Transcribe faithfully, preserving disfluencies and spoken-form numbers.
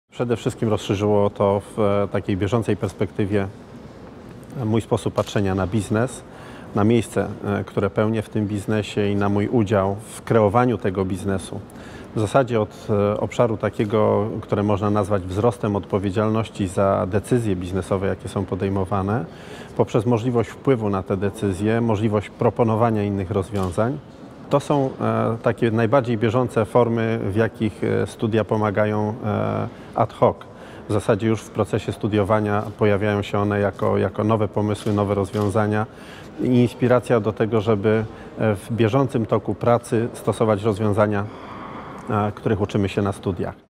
Przede wszystkim rozszerzyło to w takiej bieżącej perspektywie mój sposób patrzenia na biznes, na miejsce, które pełnię w tym biznesie i na mój udział w kreowaniu tego biznesu. W zasadzie od obszaru takiego, które można nazwać wzrostem odpowiedzialności za decyzje biznesowe, jakie są podejmowane, poprzez możliwość wpływu na te decyzje, możliwość proponowania innych rozwiązań. To są e, takie najbardziej bieżące formy, w jakich studia pomagają e, ad hoc. W zasadzie już w procesie studiowania pojawiają się one jako, jako nowe pomysły, nowe rozwiązania i inspiracja do tego, żeby w bieżącym toku pracy stosować rozwiązania, e, których uczymy się na studiach.